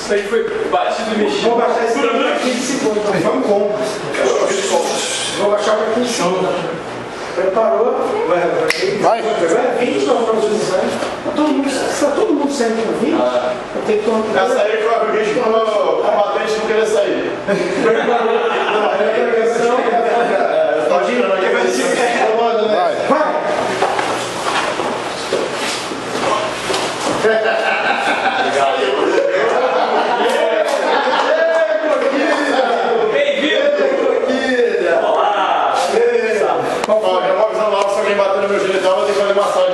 Isso aí foi batido e mexido. Vou baixar esse para 15 segundos. Foi um combo. Vou baixar para 15 segundos. Preparou? Vai. 20 não produzições. Está todo mundo saindo para vir? Eu tenho que tomar. Essa aí foi o bicho quando o combatente não queria sair. Não, é a prevenção. Pode ir, não vai ser. Vai! Bem-vindo! Olá! Ó, já vou avisando logo, se alguém bater no meu genital, eu vou ter que fazer massagem.